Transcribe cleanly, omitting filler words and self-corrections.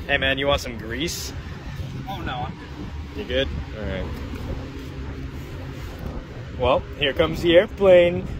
Hey man, you want some grease? Oh no, I'm good. You good? Alright. Well, here comes the airplane.